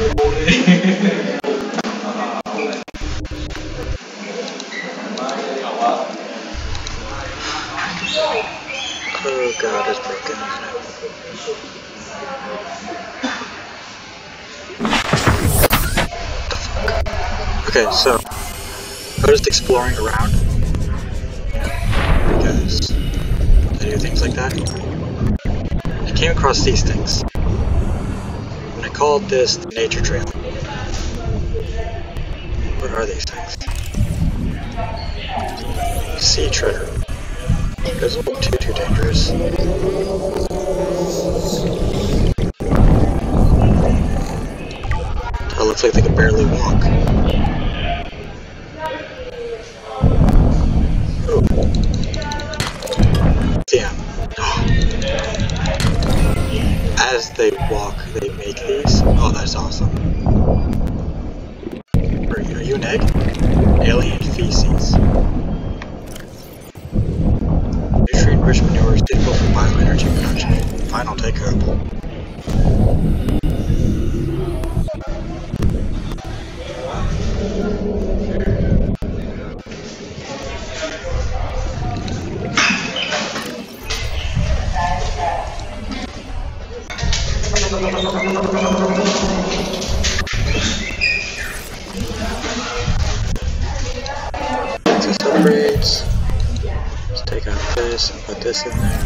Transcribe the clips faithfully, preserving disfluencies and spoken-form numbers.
Oh god, it's broken, isn't it? What the fuck? Okay, so I was just exploring around because I do things like that. I came across these things, and I called this the nature trail. What are these things? Sea treasure. It doesn't look too too dangerous. It looks like they can barely walk. Oh. Damn. Oh. As they walk, they make these. Oh, that's awesome. Are you, are you an egg? Alien feces. Nutrient-rich manure is suitable for bioenergy production. Final take-home. Access upgrades. Let's take out this and put this in there.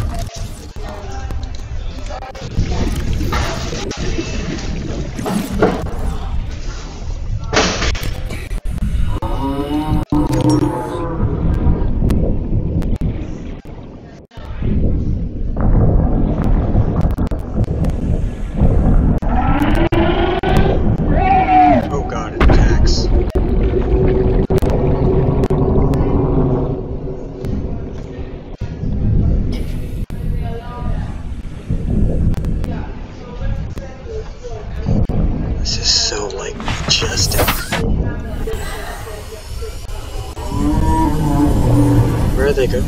Oh god, it attacks. This is so, like, majestic. Where are they going?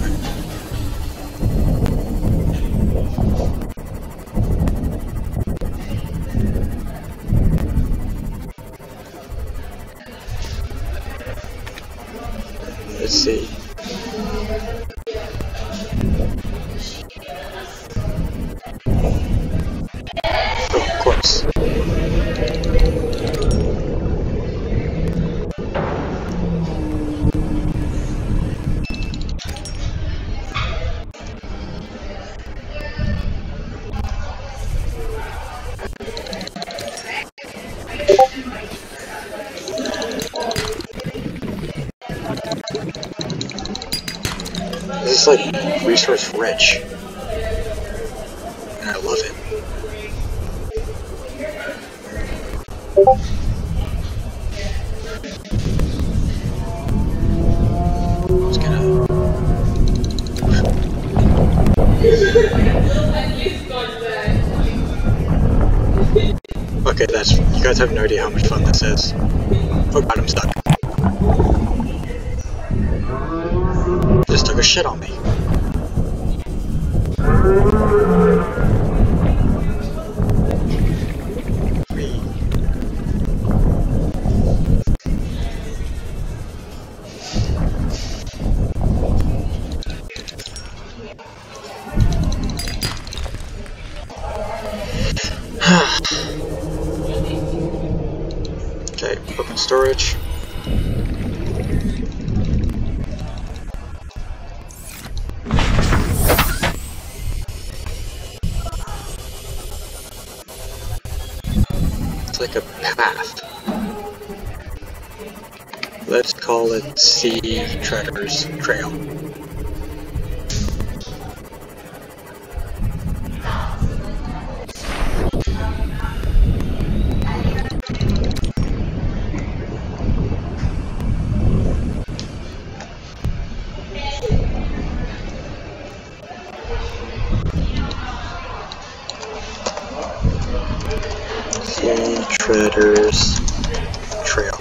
Let's see. Oh, of course. This is like resource rich, and I love it. I'm just gonna. Okay, that's. You guys have no idea how much fun this is. Oh god, I'm stuck. Just took a shit on me. Three. Okay, open storage. It's like a path. Let's call it Sea Treader's Trail. Sea Treader's Trail.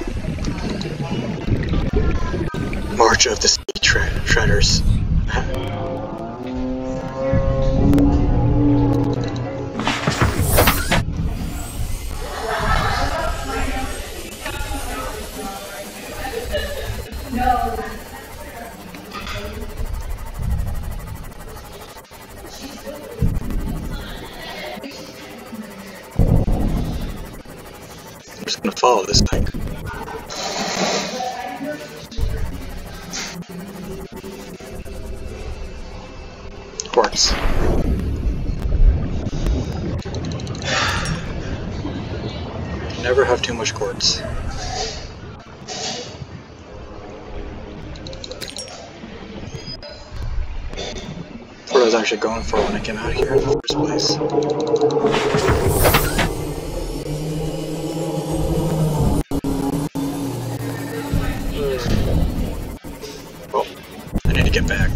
March of the Sea tre Treaders. just gonna follow this thing. Quartz. Never have too much quartz. That's what I was actually going for when I came out here in the first place. Well, I need to get back.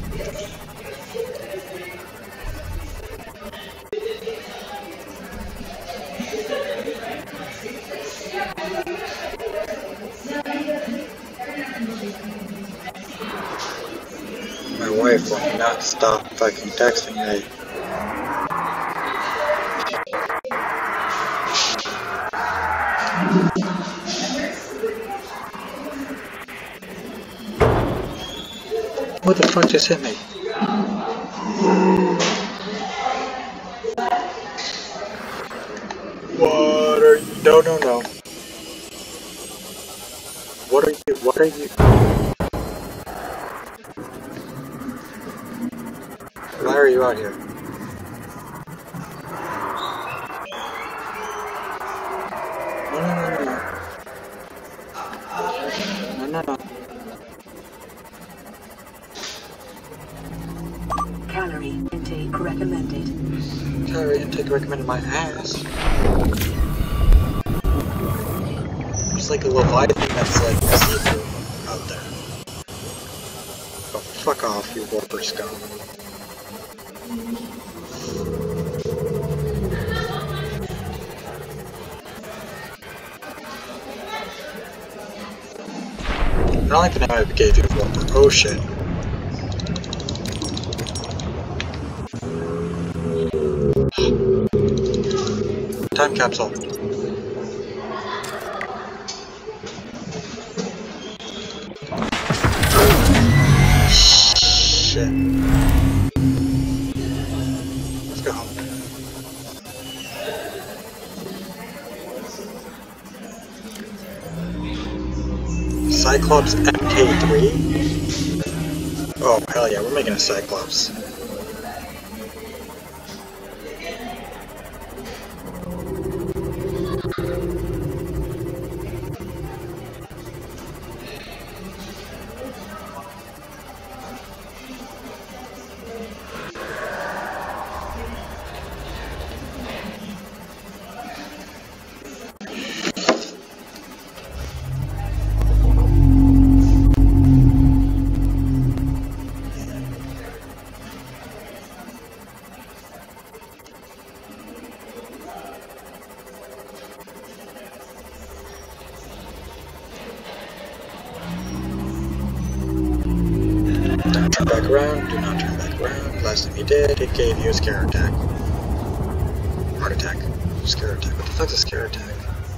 My wife will not stop fucking texting me. What the fuck just hit me? What are you? No, no, no. What are you? What are you? Why are you out here? No, no, no, no, no. No, no, no. Calorie intake recommended. Calorie intake recommended my ass. There's like a Leviathan that's like see-through out there. Oh, fuck off, you warper scum. I don't like the name I gave you, warper. Oh shit. Time capsule. Shit. Let's go home. Cyclops M K three? Oh, hell yeah, we're making a Cyclops. Turn back around, do not turn back around. Last time you did, it gave you a scare attack. Heart attack. Scare attack. What the fuck's a scare attack?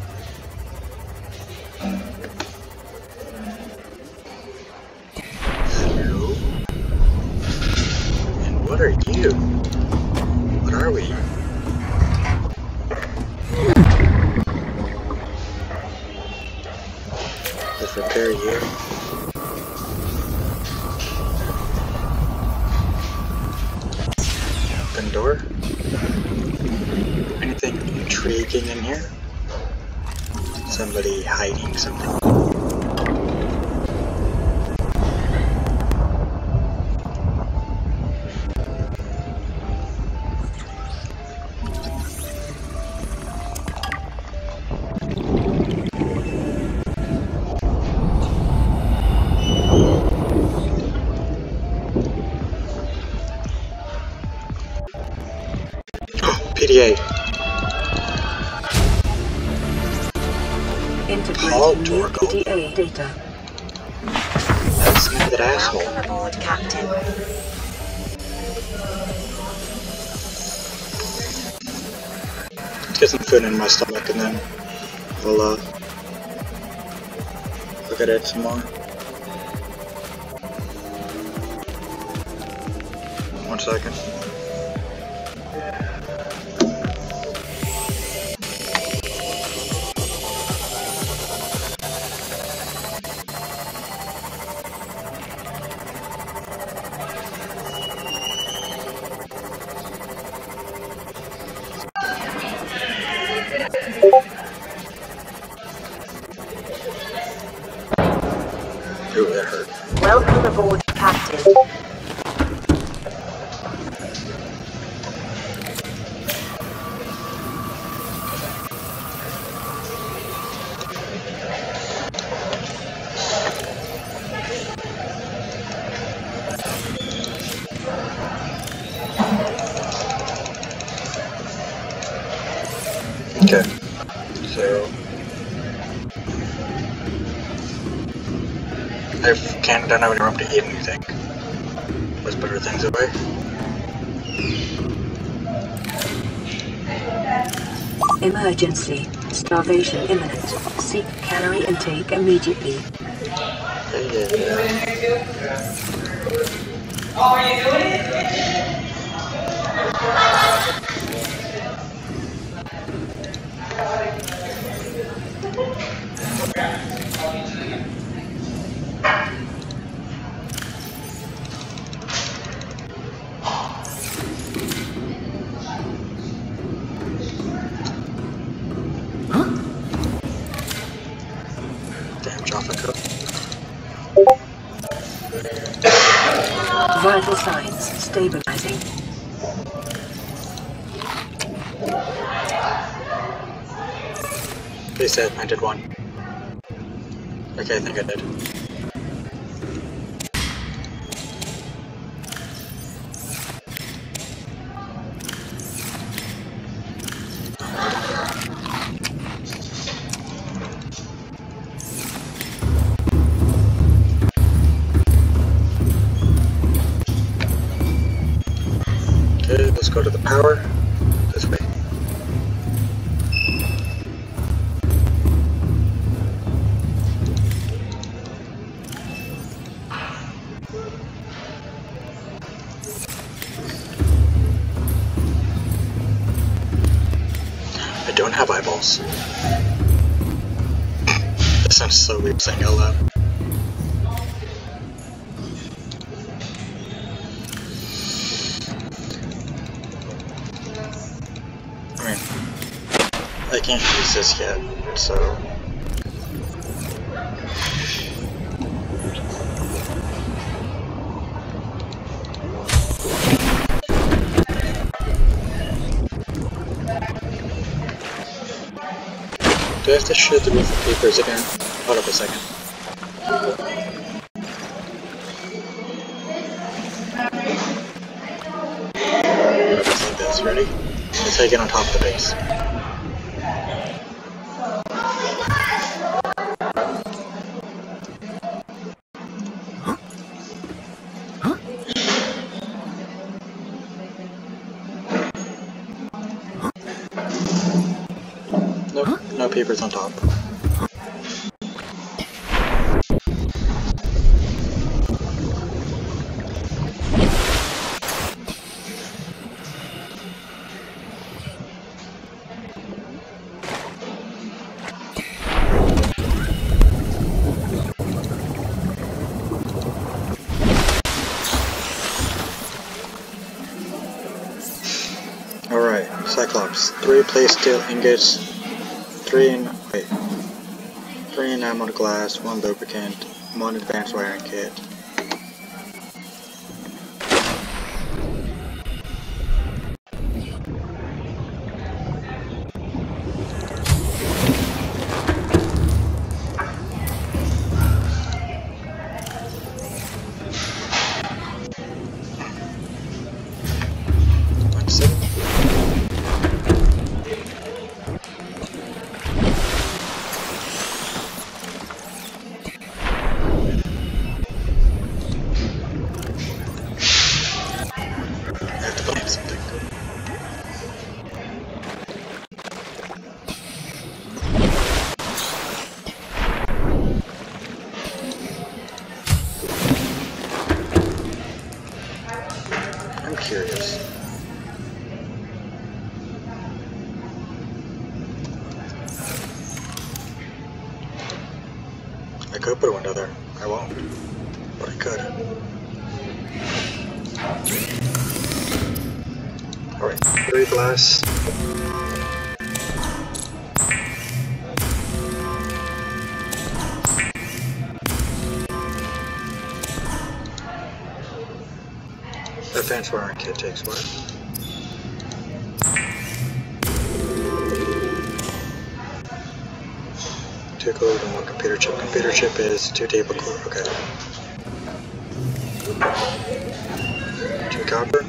Hello? And what are you? What are we? Let's repair you. Open door. Anything intriguing in here? Somebody hiding something. P D A. Integrating new P D A data. That's that asshole. Welcome aboard, Captain. Let's get some food in my stomach and then we'll uh, look at it some more. One second. Okay, so I can't, don't have any room to eat anything. Let's put our things away. Emergency. Starvation imminent. Seek calorie intake immediately. Yeah, yeah, yeah. Oh, are you doing it? Damn Jaffa cup. Vital signs stabilizing. They said I did one. Okay, I think I did. Okay, let's go to the power. This way. I don't have eyeballs. That sounds so weird saying out loud. I mean, I can't use this yet, so... Do I have to shoot the roof of papers again? Hold up a second. Just like this, ready? Let's take it on top of the base. Nope, no papers on top. Alright, Cyclops. Three plate steel ingots, three in wait. Three enameled glass, one lubricant, one advanced wiring kit. One second. I have to plant something. I'm curious. I could put a window there. I won't. But I could. Alright, three glass. Advanced wiring kit takes what? Two code and one computer chip. Computer chip is two table core. Okay. Two copper.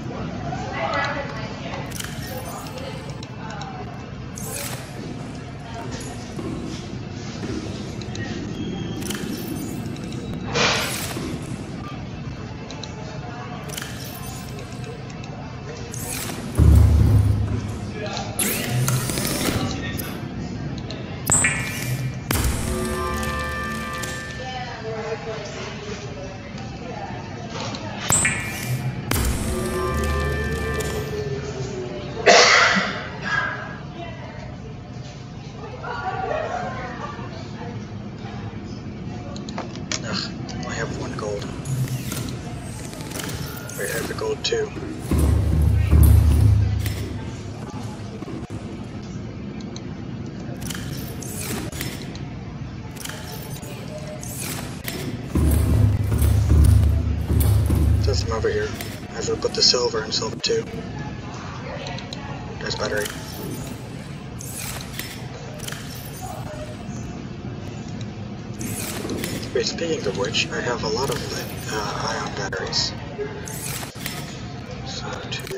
two. There's some over here. I have to put the silver in silver two. There's battery. Wait, speaking of which, I have a lot of lead, uh, ion batteries. So two.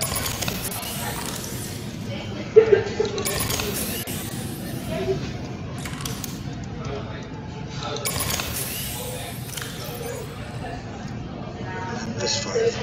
And this five.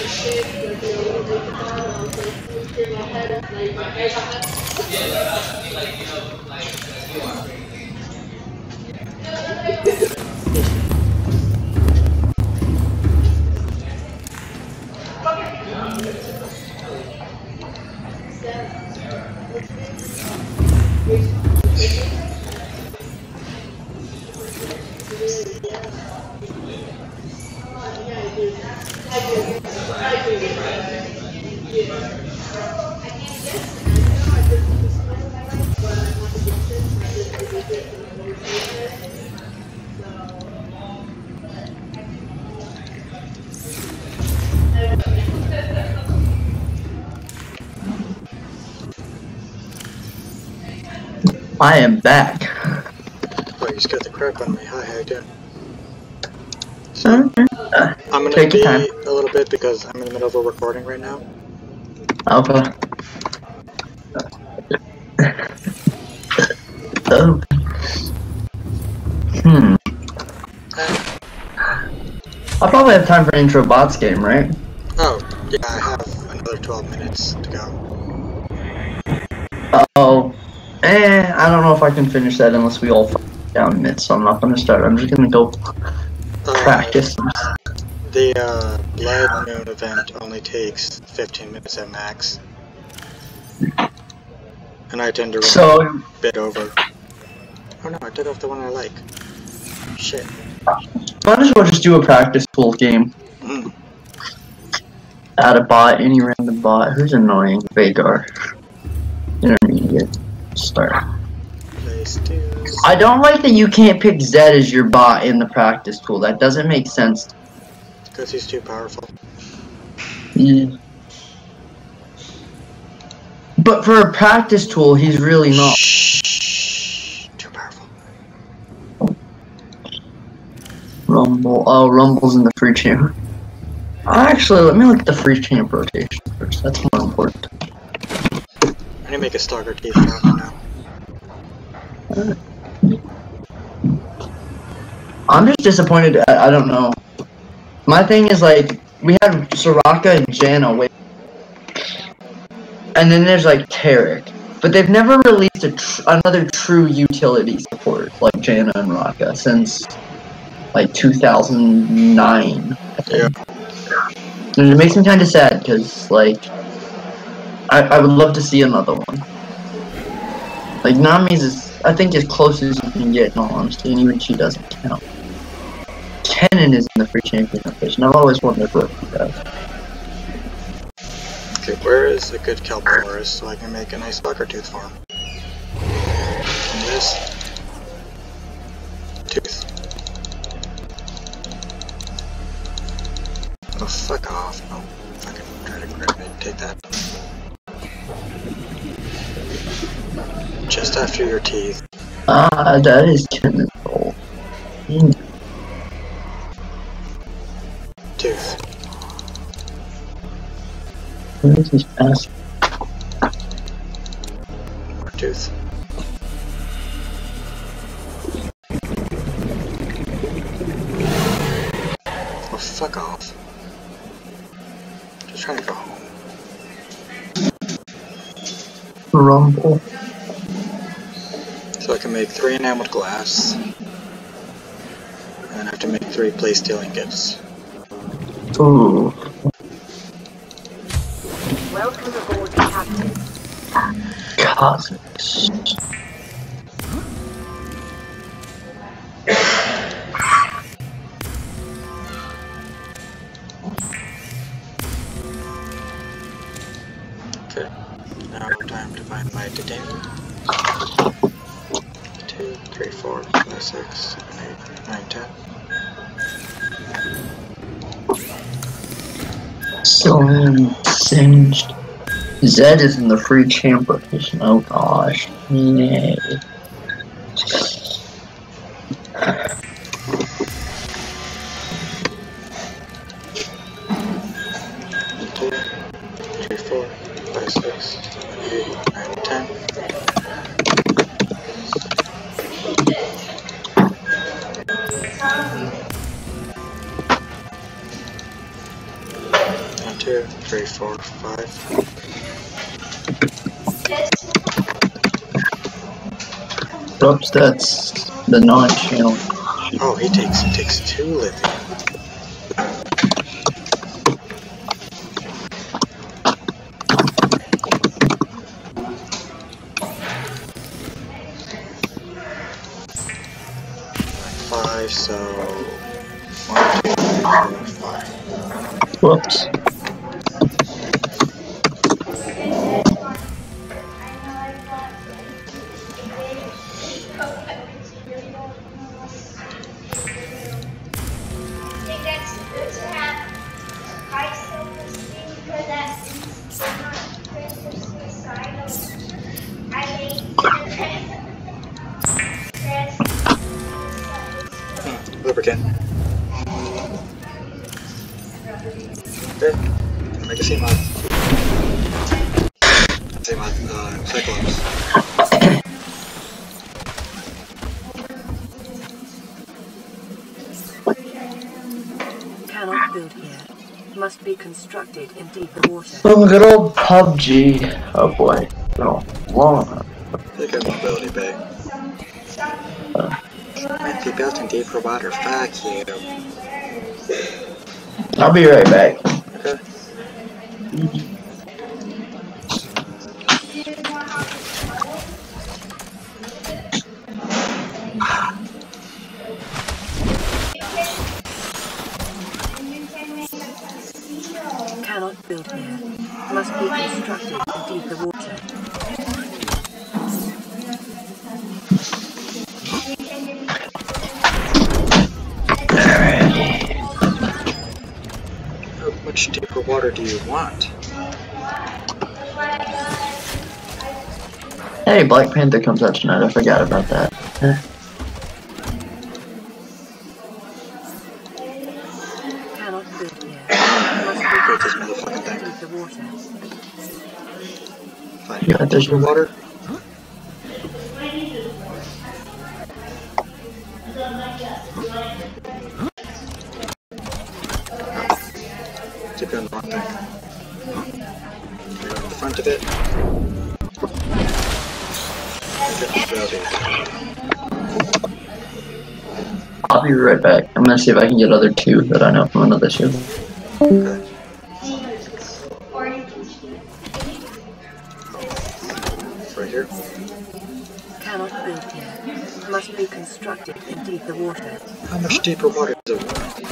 I am back. Oh, you scared the crap out of me. Hi, how you doing? So, Uh, I'm gonna take be your time. a little bit because I'm in the middle of a recording right now. Okay. Oh. Hmm. I'll probably have time for an intro bots game, right? Oh, yeah, I have another twelve minutes to go. Oh. Eh, I don't know if I can finish that unless we all fall down mid, so I'm not gonna start. I'm just gonna go Uh, practice. The uh, Blood Moon event only takes fifteen minutes at max. And I tend to run So, a bit over. Oh no, I took off the one I like. Shit. might as well just do a practice pool game. Mm. Add a bot, any random bot. Who's annoying? Vagar. Intermediate. Start. I don't like that you can't pick Zed as your bot in the practice pool. That doesn't make sense. Because he's too powerful. Yeah. But for a practice tool, he's really not. Shh. Too powerful. Rumble. Oh, Rumble's in the free champ. Actually, let me look at the free champ rotation first. That's more important. I need to make a Stalker Teeth drop now. I'm just disappointed. I, I don't know. My thing is, like, we had Soraka and Janna, wait, and then there's like Tarek, but they've never released a tr another true utility support like Janna and Raka since like two thousand nine. Yeah. And it makes me kind of sad because, like, I I would love to see another one. Like Nami's is, I think, as close as you can get in all honesty, and even she doesn't count. Kennen is in the free champion rotation. I've always wondered what he does. Okay, where is a good Kelporus so I can make a nice Stalker Tooth farm? And this tooth. Oh, fuck off. Oh, fucking try to grab it. Take that. Just after your teeth. Ah, that is Kennen's goal. Mm. Tooth. Where is his pass? More tooth. Oh, fuck off. Just trying to go home. Rumble. So I can make three enameled glass. And then I have to make three plate steel ingots. Ooh. Welcome aboard, Captain. Cosmics. find my detaining. Two, three, four, five, six, seven, eight, nine, ten. So I'm singed. Zed is in the free chamber position. Oh gosh. Yay. Two, three, four, five, six, seven, eight, nine, ten. One, two, three, four, five. Oops, that's the non-channel. Oh, he takes he takes two lithium. Five, so one, two, three, four, five. Whoops. Lubricant. Okay, make a C-mod. C-mod, uh, Cyclops. Cannot build here. Must be constructed in deeper water. Oh, good old P U B G. Oh boy. No. Long. Look at mobility bay. Uh, Might be built in deeper water. Fuck you. I'll be right back. Okay. Cannot build here. Must be constructed in deeper water. How much deeper water do you want? Hey, Black Panther comes out tonight. I forgot about that. Eh. Cannot build here. Must be Break this constructed motherfucking in thing. deeper water. Find Yeah, there's deeper one. water. Keep doing the wrong thing. You're on the front of it. I'll be right back. I'm gonna see if I can get other two that I know from another show. Okay. Right here. Cannot build here. Must be constructed in deeper water. How much deeper water does it want?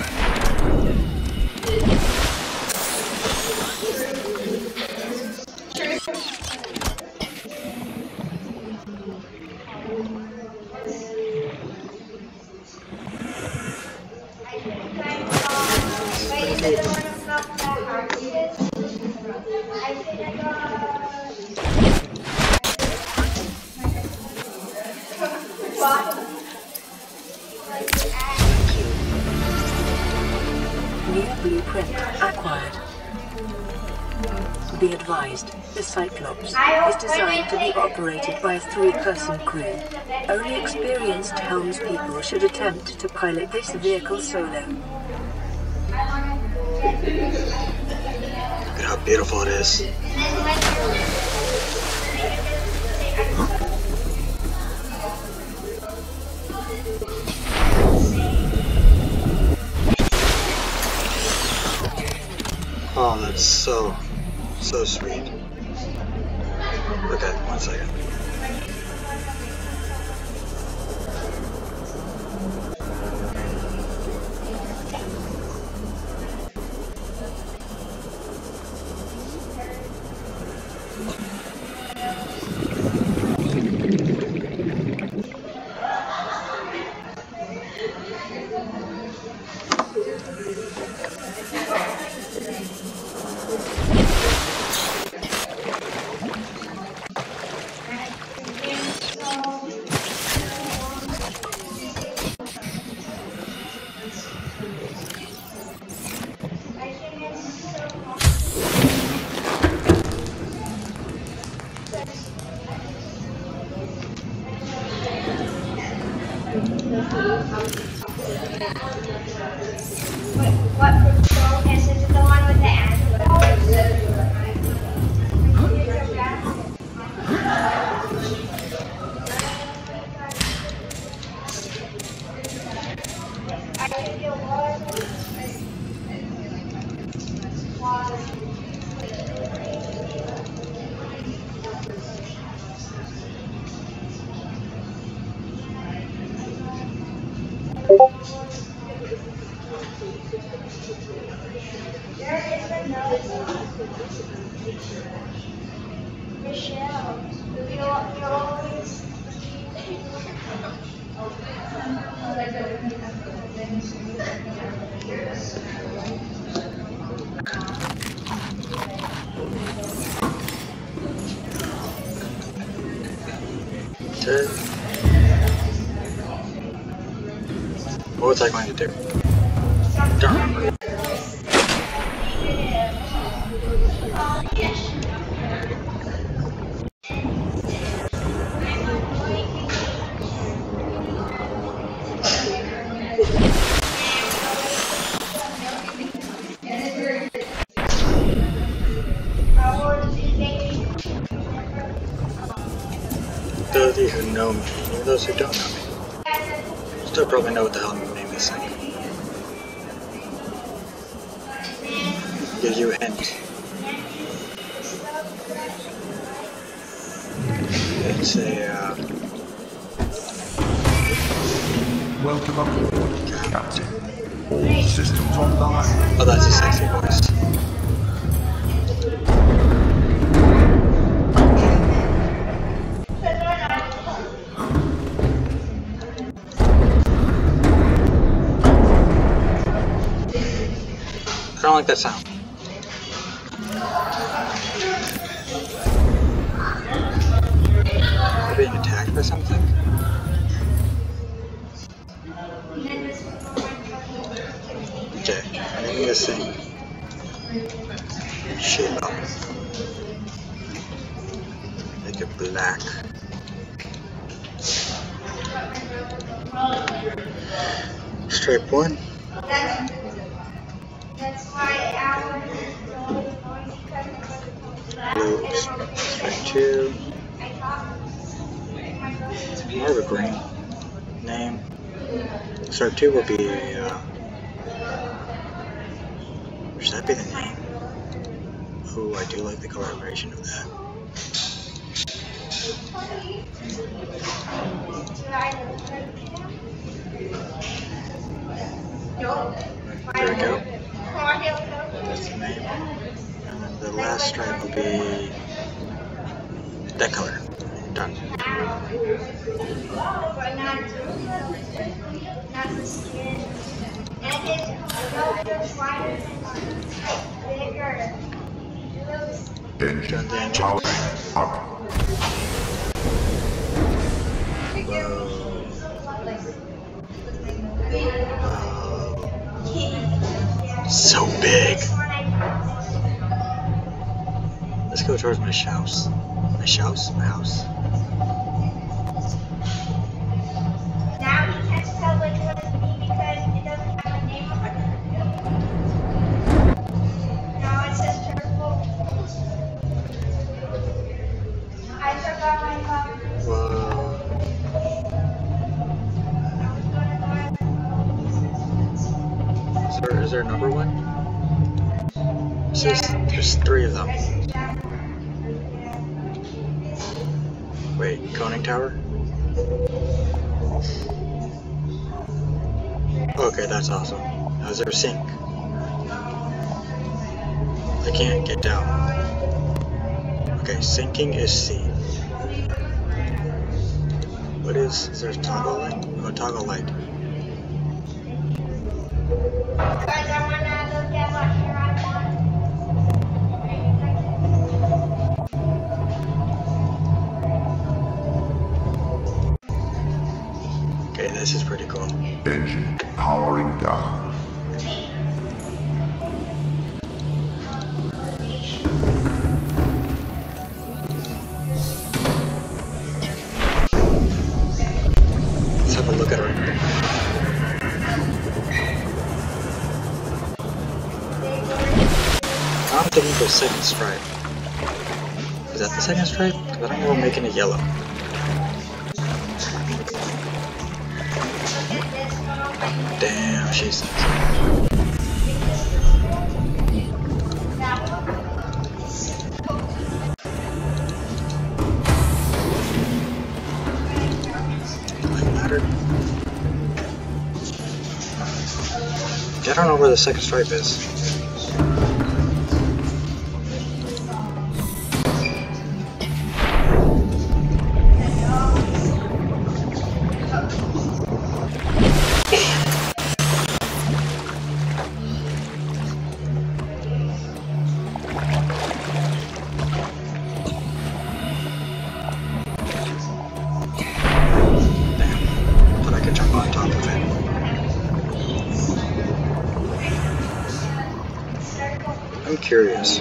New blueprint acquired. Be advised, the Cyclops is designed to be operated by a three-person crew. Only experienced helmspeople should attempt to pilot this vehicle solo. Look at how beautiful it is. Oh, that's so, so sweet. Okay, one second. What focus is it, the one with the antelope? Michelle, you always Okay. What was I going to do? Don't remember. Those of you who know me, even those who don't know me, still probably know what the hell I'm naming this thing. Give you a hint. It's a, uh... Welcome aboard, Captain. All systems online. Oh, that's a sexy voice. I don't like that sound. Are being attacked by something? Okay, I'm naming this thing Shelob. Make it black. Stripe one. That's why our Blue. Stripe two. More of a green. Name. Stripe two will be a, uh, should that be the name? Ooh, I do like the collaboration of that. There we go. That's the name. And then the last stripe will be that color. Done. Engine Done the engine. powering up. So big. Let's go towards my house. My house? My house. Now he can't tell which one is me because it doesn't have a name on it. Now it says turtle. I forgot my phone. Whoa. Is there, is there a number one? It says there's three of them. Wait, conning tower? Okay, that's awesome. Now is there a sink? I can't get down. Okay, sinking is C. What is, is there a toggle light? Oh, toggle light. Guys, I want to look at what here I want. Okay, this is pretty cool. Engine powering down. for the second stripe. Is that the second stripe? Because I don't remember making it yellow. Damn, she says. Doesn't matter. I don't know where the second stripe is. I'm curious.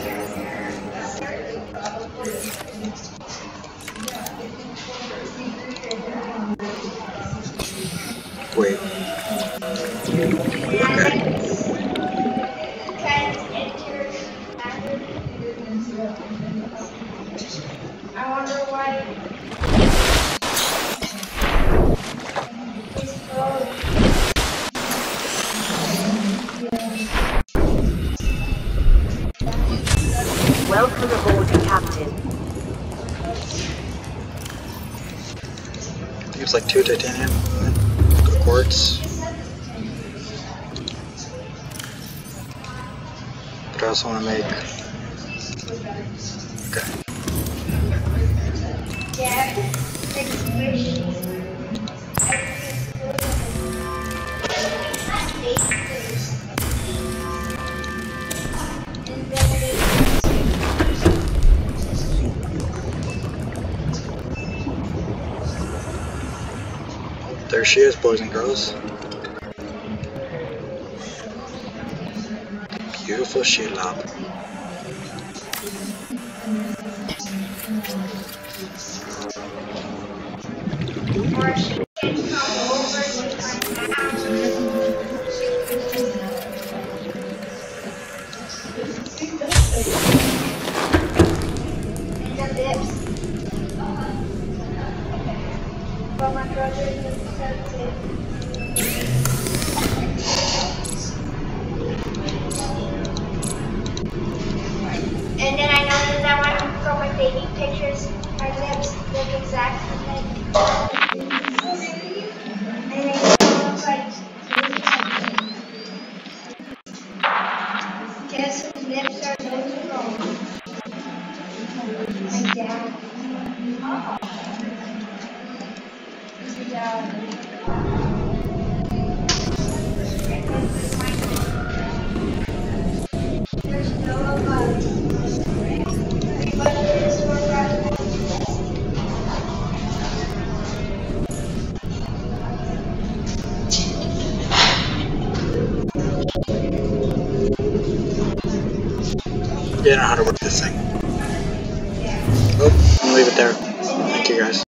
Wait. Okay. I wonder why. Welcome aboard, Captain. I think it's like two titanium quartz. But I also want to make. Okay. Yeah, There she is, boys and girls. Beautiful Shelob. but my brother is sensitive. And then I noticed that when I go my baby pictures, my lips look exactly like. And they look like. Guess whose lips are identical? My dad. Oh. Yeah. There's no bugs. But there's more bugs. Yeah, I know how to work this thing. Oh, I'm gonna leave it there. Thank you guys.